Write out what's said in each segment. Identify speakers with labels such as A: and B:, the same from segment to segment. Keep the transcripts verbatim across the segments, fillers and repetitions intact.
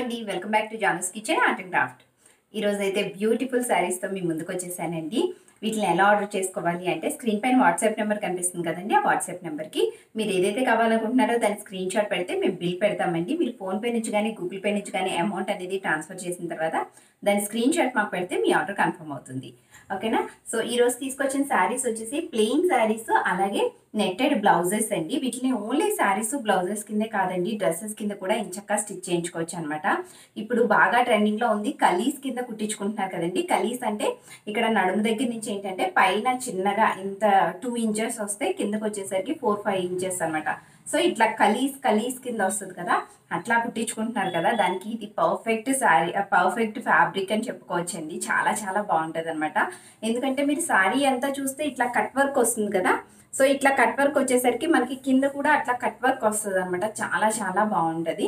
A: అండి welcome back to Jana's kitchen art and craft. ఈరోజు అయితే బ్యూటిఫుల్ శారీస్తో మీ ముందుకు వచ్చేసానండి. వీటిని ఎలా ఆర్డర్ చేసుకోవాలి అంటే స్క్రీన్ పైన వాట్సాప్ నెంబర్ కనిపిస్తుంది కదండి. ఆ వాట్సాప్ నెంబర్కి మీరు ఏదైతే కావాలనుకుంటున్నారో దాని స్క్రీన్ షాట్ పెడితే మేము బిల్ పెడతామండి. మీరు ఫోన్పే నుంచి కానీ గూగుల్ పే నుంచి కానీ అమౌంట్ అనేది ట్రాన్స్ఫర్ చేసిన తర్వాత దాని స్క్రీన్ షాట్ మాకు పెడితే మీ ఆర్డర్ కన్ఫర్మ్ అవుతుంది. ఓకేనా. సో ఈరోజు తీసుకొచ్చిన శారీస్ వచ్చేసి ప్లెయిన్ శారీస్, అలాగే నెట్టెడ్ బ్లౌజెస్ అండి. వీటిని ఓన్లీ శారీస్ బ్లౌజెస్ కిందే కాదండి, డ్రెస్సెస్ కింద కూడా ఇంచక్కా స్టిచ్ చేయించుకోవచ్చు అనమాట. ఇప్పుడు బాగా ట్రెండింగ్లో ఉంది కలీస్ కింద కుట్టించుకుంటున్నారు కదండి. కలీస్ అంటే ఇక్కడ నడుము దగ్గర నుంచి ఏంటంటే పైన చిన్నగా ఇంత టూ ఇంచెస్ వస్తే కిందకు వచ్చేసరికి ఫోర్ ఫైవ్ ఇంచెస్ అనమాట. సో ఇట్లా కలీస్ కలీస్ కింద వస్తుంది కదా, అట్లా కుట్టించుకుంటున్నారు కదా, దానికి ఇది పర్ఫెక్ట్ శారీ పర్ఫెక్ట్ ఫ్యాబ్రిక్ అని చెప్పుకోవచ్చండి. చాలా చాలా బాగుంటుంది అనమాట. ఎందుకంటే మీరు శారీ అంతా చూస్తే ఇట్లా కట్ వర్క్ వస్తుంది కదా, సో ఇట్లా కట్ వర్క్ వచ్చేసరికి మనకి కింద కూడా అట్లా కట్ వర్క్ వస్తుంది అనమాట. చాలా చాలా బాగుంటుంది.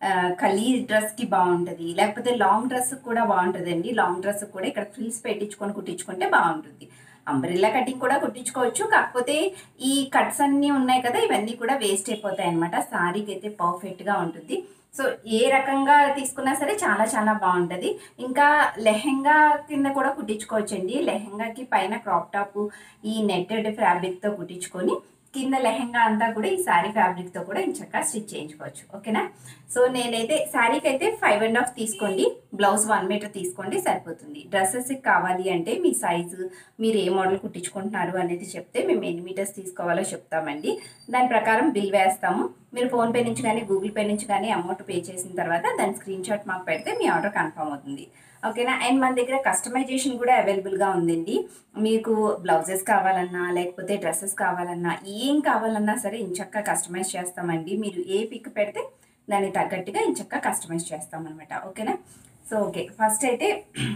A: కలీ డ్రెస్కి బాగుంటుంది, లేకపోతే లాంగ్ డ్రెస్కి కూడా బాగుంటుందండి. లాంగ్ డ్రెస్కి కూడా ఇక్కడ ఫ్రిల్స్ పెట్టించుకొని కుట్టించుకుంటే బాగుంటుంది. అంబ్రిల్లా కటింగ్ కూడా కుట్టించుకోవచ్చు, కాకపోతే ఈ కట్స్ అన్నీ ఉన్నాయి కదా, ఇవన్నీ కూడా వేస్ట్ అయిపోతాయి అనమాట. శారీకి అయితే పర్ఫెక్ట్గా ఉంటుంది. సో ఏ రకంగా తీసుకున్నా సరే చాలా చాలా బాగుంటుంది. ఇంకా లెహెంగా కింద కూడా కుట్టించుకోవచ్చండి. లెహెంగాకి పైన క్రాప్ టాప్ ఈ నెట్టెడ్ ఫ్యాబ్రిక్తో కుట్టించుకొని కింద లెహెంగా అంతా కూడా ఈ శారీ ఫ్యాబ్రిక్తో కూడా ఇంచక్క స్టిచ్ చేయించుకోవచ్చు. ఓకేనా. సో నేనైతే శారీకి అయితే ఫైవ్ అండ్ హాఫ్ తీసుకోండి, బ్లౌజ్ వన్ మీటర్ తీసుకోండి, సరిపోతుంది. డ్రెస్సెస్కి కావాలి అంటే మీ సైజు, మీరు ఏ మోడల్ కుట్టించుకుంటున్నారు అనేది చెప్తే మేము ఎన్ని మీటర్స్ తీసుకోవాలో చెప్తామండి. దాని ప్రకారం బిల్ వేస్తాము. మీరు ఫోన్పే నుంచి కానీ గూగుల్ పే నుంచి కానీ అమౌంట్ పే చేసిన తర్వాత దాని స్క్రీన్ షాట్ మాకు పెడితే మీ ఆర్డర్ కన్ఫర్మ్ అవుతుంది. ఓకేనా. అండ్ మన దగ్గర కస్టమైజేషన్ కూడా అవైలబుల్గా ఉందండి. మీకు బ్లౌజెస్ కావాలన్నా లేకపోతే డ్రెస్సెస్ కావాలన్నా ఏం కావాలన్నా సరే ఇంచక్క కస్టమైజ్ చేస్తామండి. మీరు ఏ పిక్ పెడితే దానికి తగ్గట్టుగా ఇంచక్క కస్టమైజ్ చేస్తామన్నమాట. ఓకేనా. సో ఓకే, ఫస్ట్ అయితే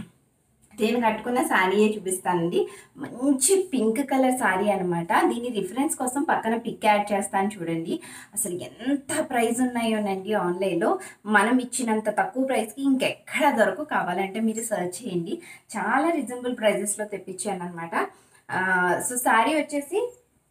A: నేను కట్టుకున్న శారీయే చూపిస్తానండి. మంచి పింక్ కలర్ శారీ అనమాట. దీని రిఫరెన్స్ కోసం పక్కన పిక్ యాడ్ చేస్తాను చూడండి. అసలు ఎంత ప్రైస్ ఉన్నాయోనండి ఆన్లైన్లో. మనం ఇచ్చినంత తక్కువ ప్రైస్కి ఇంకెక్కడ దొరకు. కావాలంటే మీరు సర్చ్ చేయండి. చాలా రీజనబుల్ ప్రైజెస్లో తెప్పించాను అనమాట. సో శారీ వచ్చేసి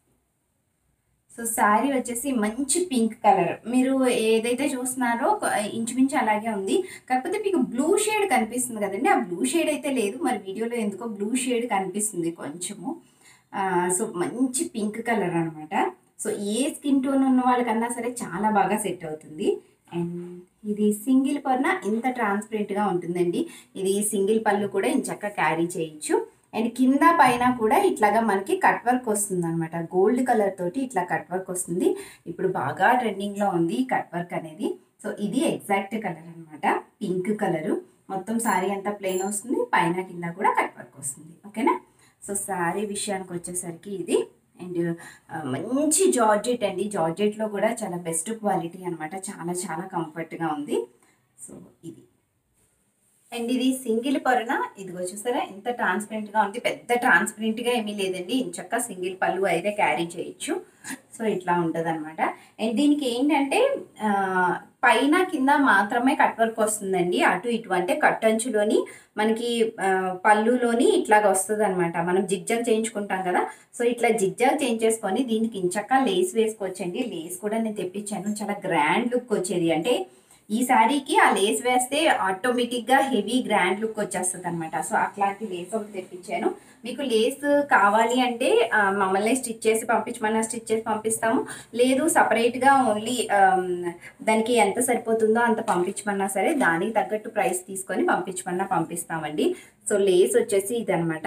A: సో శారీ వచ్చేసి మంచి పింక్ కలర్. మీరు ఏదైతే చూస్తున్నారో ఇంచుమించు అలాగే ఉంది, కాకపోతే మీకు బ్లూ షేడ్ కనిపిస్తుంది కదండి. ఆ బ్లూ షేడ్ అయితే లేదు, మరి వీడియోలో ఎందుకో బ్లూ షేడ్ కనిపిస్తుంది కొంచెము. సో మంచి పింక్ కలర్ అనమాట. సో ఏ స్కిన్ టోన్ ఉన్న వాళ్ళకన్నా సరే చాలా బాగా సెట్ అవుతుంది. అండ్ ఇది సింగిల్ పర్న ఇంత ట్రాన్స్పరెంట్గా ఉంటుందండి. ఇది సింగిల్ పళ్ళు కూడా ఇంచక్క క్యారీ చేయొచ్చు. అండ్ కింద పైన కూడా ఇట్లాగా మనకి కట్ వర్క్ వస్తుంది అనమాట. గోల్డ్ కలర్ తోటి ఇట్లా కట్ వర్క్ వస్తుంది. ఇప్పుడు బాగా ట్రెండింగ్లో ఉంది ఈ కట్ వర్క్ అనేది. సో ఇది ఎగ్జాక్ట్ కలర్ అనమాట, పింక్ కలరు. మొత్తం శారీ అంతా ప్లెయిన్ వస్తుంది, పైన కింద కూడా కట్ వర్క్ వస్తుంది. ఓకేనా. సో శారీ విషయానికి వచ్చేసరికి ఇది. అండ్ మంచి జార్జెట్ అండి. జార్జెట్లో కూడా చాలా బెస్ట్ క్వాలిటీ అనమాట. చాలా చాలా కంఫర్ట్గా ఉంది. సో ఇది అండ్ ఇది సింగిల్ పరున ఇదిగో చూసారా ఎంత ట్రాన్స్పరెంట్గా ఉంది. పెద్ద ట్రాన్స్పరెంట్గా ఏమీ లేదండి, ఇంచక్క సింగిల్ పళ్ళు అయితే క్యారీ చేయొచ్చు. సో ఇట్లా ఉంటుంది అనమాట. అండ్ దీనికి ఏంటంటే పైన కింద మాత్రమే కట్ వర్క్ వస్తుందండి. అటు ఇటు అంటే కట్టంచులోని మనకి పళ్ళులోని ఇట్లాగా వస్తుంది అనమాట. మనం జిగ్జాగ్ చేయించుకుంటాం కదా, సో ఇట్లా జిగ్జాగ్ చేయించేసుకొని దీనికి ఇంచక్క లేస్ వేసుకోవచ్చండి. లేస్ కూడా నేను తెప్పించాను, చాలా గ్రాండ్ లుక్ వచ్చేది. అంటే ఈ శారీకి ఆ లేస్ వేస్తే ఆటోమేటిక్గా హెవీ గ్రాండ్ లుక్ వచ్చేస్తుంది అనమాట. సో అట్లాంటి లేస్ ఒకటి తెప్పించాను. మీకు లేస్ కావాలి అంటే మమ్మల్ని స్టిచ్ చేసి పంపించమన్నా స్టిచ్ చేసి పంపిస్తాము, లేదు సపరేట్గా ఓన్లీ దానికి ఎంత సరిపోతుందో అంత పంపించమన్నా సరే దానికి తగ్గట్టు ప్రైస్ తీసుకొని పంపించమన్నా పంపిస్తామండి. సో లేస్ వచ్చేసి ఇదనమాట,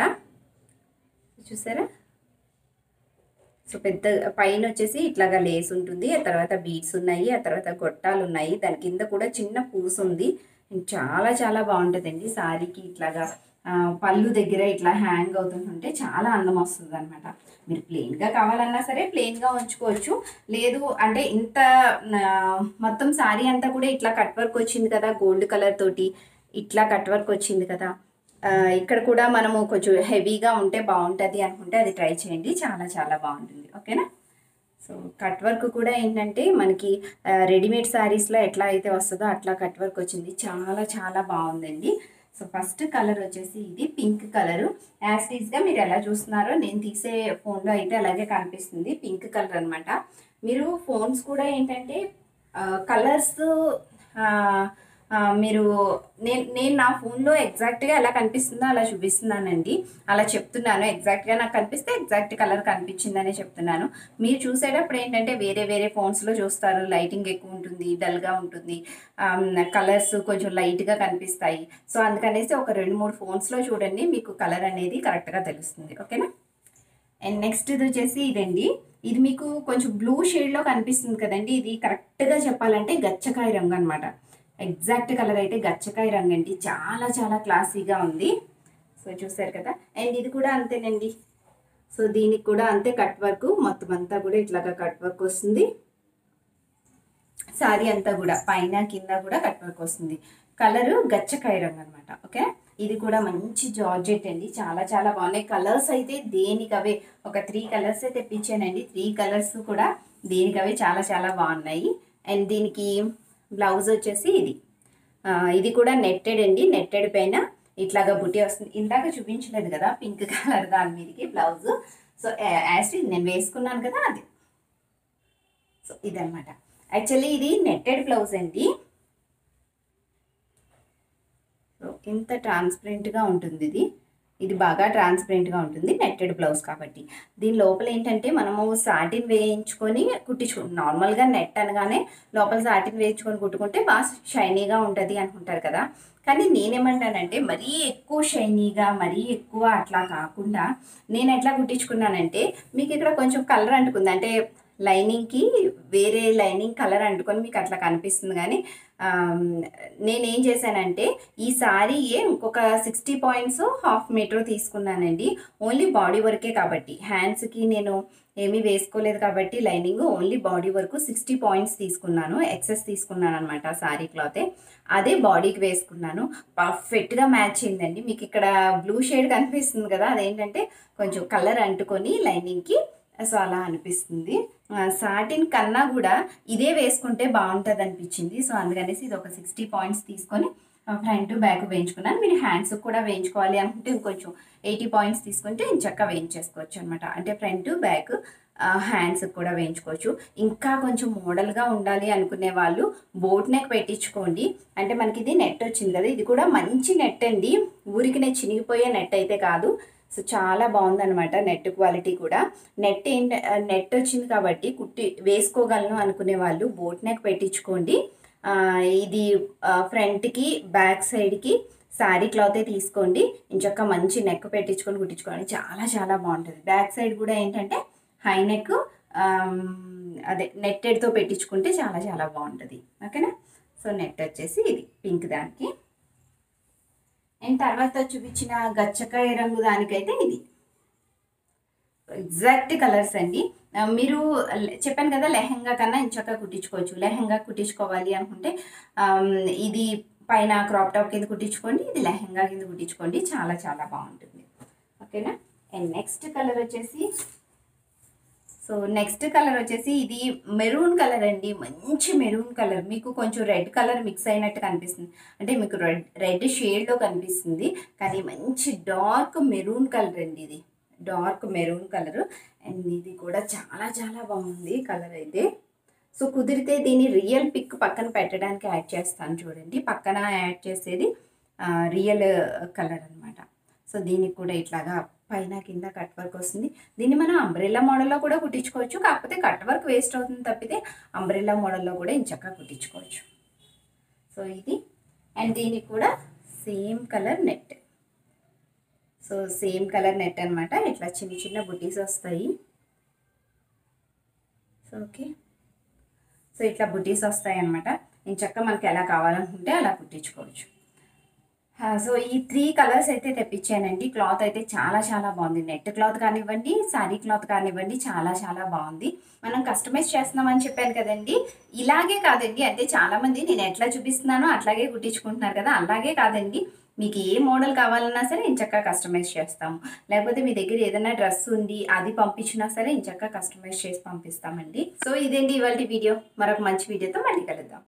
A: చూసారా. సో పెద్ద పైన వచ్చేసి ఇట్లాగా లేస్ ఉంటుంది, ఆ తర్వాత బీడ్స్ ఉన్నాయి, ఆ తర్వాత గొట్టాలు ఉన్నాయి, దాని కింద కూడా చిన్న పూసు ఉంది. చాలా చాలా బాగుంటుందండి. శారీకి ఇట్లాగా పళ్ళు దగ్గర ఇట్లా హ్యాంగ్ అవుతుంటే చాలా అందం వస్తుంది అనమాట. మీరు ప్లెయిన్గా కావాలన్నా సరే ప్లెయిన్గా ఉంచుకోవచ్చు, లేదు అంటే ఇంత మొత్తం శారీ అంతా కూడా ఇట్లా కట్ వర్క్ వచ్చింది కదా, గోల్డ్ కలర్ తోటి ఇట్లా కట్ వర్క్ వచ్చింది కదా, ఇక్కడ కూడా మనము కొంచెం హెవీగా ఉంటే బాగుంటుంది అనుకుంటే అది ట్రై చేయండి, చాలా చాలా బాగుంటుంది. ఓకేనా. సో కట్ వర్క్ కూడా ఏంటంటే మనకి రెడీమేడ్ శారీస్లో ఎట్లా అయితే వస్తుందో అట్లా కట్ వర్క్ వచ్చింది, చాలా చాలా బాగుందండి. సో ఫస్ట్ కలర్ వచ్చేసి ఇది పింక్ కలరు. యాజ్ టీజ్గా మీరు ఎలా చూస్తున్నారో నేను తీసే ఫోన్లో అయితే అలాగే కనిపిస్తుంది, పింక్ కలర్ అనమాట. మీరు ఫోన్స్ కూడా ఏంటంటే కలర్స్ మీరు నేను నేను నా ఫోన్లో ఎగ్జాక్ట్గా ఎలా కనిపిస్తుందో అలా చూపిస్తున్నానండి, అలా చెప్తున్నాను. ఎగ్జాక్ట్గా నాకు కనిపిస్తే ఎగ్జాక్ట్ కలర్ కనిపించిందనే చెప్తున్నాను. మీరు చూసేటప్పుడు ఏంటంటే వేరే వేరే ఫోన్స్లో చూస్తారు, లైటింగ్ ఎక్కువ ఉంటుంది, డల్గా ఉంటుంది, కలర్స్ కొంచెం లైట్గా కనిపిస్తాయి. సో అందుకనేసి ఒక రెండు మూడు ఫోన్స్లో చూడండి, మీకు కలర్ అనేది కరెక్ట్గా తెలుస్తుంది. ఓకేనా. అండ్ నెక్స్ట్ ఇది వచ్చేసి ఇదండి. ఇది మీకు కొంచెం బ్లూ షేడ్లో కనిపిస్తుంది కదండి, ఇది కరెక్ట్గా చెప్పాలంటే గచ్చకాయ రంగు అనమాట. ఎగ్జాక్ట్ కలర్ అయితే గచ్చకాయ రంగు అండి, చాలా చాలా క్లాసీగా ఉంది. సో చూసారు కదా. అండ్ ఇది కూడా అంతేనండి. సో దీనికి కూడా అంతే, కట్ వర్క్ మొత్తం అంతా కూడా ఇట్లాగా కట్ వర్క్ వస్తుంది. సారీ అంతా కూడా పైన కింద కూడా కట్ వర్క్ వస్తుంది. కలరు గచ్చకాయ రంగు అనమాట. ఓకే. ఇది కూడా మంచి జార్జెట్ అండి, చాలా చాలా బాగున్నాయి. కలర్స్ అయితే దేనికవే ఒక త్రీ కలర్స్ తెప్పించానండి. త్రీ కలర్స్ కూడా దేనికవే చాలా చాలా బాగున్నాయి. అండ్ దీనికి బ్లౌజ్ వచ్చేసి ఇది ఇది కూడా నెట్టెడ్ అండి. నెట్టెడ్ పైన ఇట్లాగా బుట్టి వస్తుంది. ఇందాక చూపించలేదు కదా పింక్ కలర్ దాని మీదకి బ్లౌజ్. సో యాజ్ నేను వేసుకున్నాను కదా అది. సో ఇదనమాట. యాక్చువల్లీ ఇది నెట్టెడ్ బ్లౌజ్ అండి. సో ఇంత ట్రాన్స్పరెంట్గా ఉంటుంది ఇది. ఇది బాగా ట్రాన్స్పరెంట్గా ఉంటుంది, నెట్టెడ్ బ్లౌజ్ కాబట్టి. దీని లోపల ఏంటంటే మనము సాటిన్ వేయించుకొని కుట్టించుకుంటాం. నార్మల్గా నెట్ అనగానే లోపల సాటిన్ వేయించుకొని కుట్టుకుంటే బాగా షైనీగా ఉంటుంది అనుకుంటారు కదా. కానీ నేనేమంటానంటే మరీ ఎక్కువ షైనీగా మరీ ఎక్కువ అట్లా కాకుండా నేను ఎట్లా కుట్టించుకున్నానంటే, మీకు ఇక్కడ కొంచెం కలర్ అంటుకుంది అంటే లైనింగ్కి వేరే లైనింగ్ కలర్ అంటుకొని మీకు అట్లా కనిపిస్తుంది. కానీ నేనేం చేశానంటే ఈ సారీయే ఇంకొక సిక్స్టీ పాయింట్స్ హాఫ్ మీటర్ తీసుకున్నానండి. ఓన్లీ బాడీ వర్కే కాబట్టి, హ్యాండ్స్కి నేను ఏమీ వేసుకోలేదు కాబట్టి లైనింగ్ ఓన్లీ బాడీ వరకు సిక్స్టీ పాయింట్స్ తీసుకున్నాను. ఎక్సెస్ తీసుకున్నాను అనమాట సారీ క్లాతే. అదే బాడీకి వేసుకున్నాను. పర్ఫెక్ట్గా మ్యాచ్ అయిందండి. మీకు ఇక్కడ బ్లూ షేడ్ కనిపిస్తుంది కదా, అదేంటంటే కొంచెం కలర్ అంటుకొని లైనింగ్కి, సో అలా అనిపిస్తుంది. సాటిన్ కన్నా కూడా ఇదే వేసుకుంటే బాగుంటుంది అనిపించింది. సో అందుకనేసి ఇది ఒక సిక్స్టీ పాయింట్స్ తీసుకొని ఫ్రంట్ బ్యాక్ వేయించుకున్నాను. మీరు హ్యాండ్స్ కూడా వేయించుకోవాలి అనుకుంటే ఇంకొంచెం ఎయిటీ పాయింట్స్ తీసుకుంటే చక్కగా వేయించేసుకోవచ్చు అనమాట. అంటే ఫ్రంట్ బ్యాక్ హ్యాండ్స్కి కూడా వేయించుకోవచ్చు. ఇంకా కొంచెం మోడల్గా ఉండాలి అనుకునే వాళ్ళు బోట్ నెక్ పెట్టించుకోండి. అంటే మనకి ఇది నెట్ వచ్చింది కదా, ఇది కూడా మంచి నెట్ అండి, ఊరికి నేను చినిగిపోయే నెట్ అయితే కాదు. సో చాలా బాగుందనమాట నెట్ క్వాలిటీ కూడా. నెట్ ఏంటి, నెట్ వచ్చింది కాబట్టి కుట్టి వేసుకోగలను అనుకునే వాళ్ళు బోట్ నెక్ పెట్టించుకోండి. ఇది ఫ్రంట్కి బ్యాక్ సైడ్కి శారీ క్లాతే తీసుకోండి, ఇంచక్క మంచి నెక్ పెట్టించుకొని కుట్టించుకోండి, చాలా చాలా బాగుంటుంది. బ్యాక్ సైడ్ కూడా ఏంటంటే హై నెక్ అదే నెట్టెడ్తో పెట్టించుకుంటే చాలా చాలా బాగుంటుంది. ఓకేనా. సో నెట్ వచ్చేసి ఇది పింక్ దానికి. అండ్ తర్వాత చూపించిన గచ్చకాయ రంగు దానికైతే ఇది ఎగ్జాక్ట్ కలర్స్ అండి. మీరు చెప్పాను కదా లెహంగా కన్నా ఇంచక్క కుట్టించుకోవచ్చు. లెహంగా కుట్టించుకోవాలి అనుకుంటే ఇది పైన క్రాప్ టాప్ కింద కుట్టించుకోండి, ఇది లెహంగా కింద కుట్టించుకోండి, చాలా చాలా బాగుంటుంది. ఓకేనా. అండ్ నెక్స్ట్ కలర్ వచ్చేసి సో నెక్స్ట్ కలర్ వచ్చేసి ఇది మెరూన్ కలర్ అండి, మంచి మెరూన్ కలర్. మీకు కొంచెం రెడ్ కలర్ మిక్స్ అయినట్టు కనిపిస్తుంది, అంటే మీకు రెడ్ రెడ్ షేడ్లో కనిపిస్తుంది, కానీ మంచి డార్క్ మెరూన్ కలర్ అండి. ఇది డార్క్ మెరూన్ కలర్. అండ్ ఇది కూడా చాలా చాలా బాగుంది కలర్ అయితే. సో కుదిరితే దీన్ని రియల్ పిక్ పక్కన పెట్టడానికి యాడ్ చేస్తాను చూడండి. పక్కన యాడ్ చేసేది రియల్ కలర్ అనమాట. సో దీనికి కూడా ఇట్లాగా పైన కింద కట్ వర్క్ వస్తుంది. దీన్ని మనం అంబ్రెల్లా మోడల్లో కూడా కుట్టించుకోవచ్చు, కాకపోతే కట్ వర్క్ వేస్ట్ అవుతుంది తప్పితే అంబ్రెల్లా మోడల్లో కూడా ఇంచక్క కుట్టించుకోవచ్చు. సో ఇది. అండ్ దీనికి కూడా same colour net. So same colour net అనమాట. ఇట్లా చిన్న చిన్న బుటీస్ వస్తాయి. So okay. సో ఇట్లా బుటీస్ వస్తాయి అనమాట. ఇంచక్క మనకి ఎలా కావాలనుకుంటే అలా కుట్టించుకోవచ్చు. సో ఈ త్రీ కలర్స్ అయితే తెప్పించానండి. క్లాత్ అయితే చాలా చాలా బాగుంది. నెట్ క్లాత్ కానివ్వండి, శారీ క్లాత్ కానివ్వండి, చాలా చాలా బాగుంది. మనం కస్టమైజ్ చేస్తున్నామని చెప్పాను కదండి. ఇలాగే కాదండి, అంటే చాలామంది నేను ఎట్లా చూపిస్తున్నానో అట్లాగే కుట్టించుకుంటున్నారు కదా, అలాగే కాదండి. మీకు ఏ మోడల్ కావాలన్నా సరే ఇంచక్క కస్టమైజ్ చేస్తాము. లేకపోతే మీ దగ్గర ఏదైనా డ్రెస్ ఉంది అది పంపించినా సరే ఇంచక్క కస్టమైజ్ చేసి పంపిస్తామండి. సో ఇదేంటి ఇవాళ వీడియో. మరొక మంచి వీడియోతో మళ్ళీ కలుద్దాం.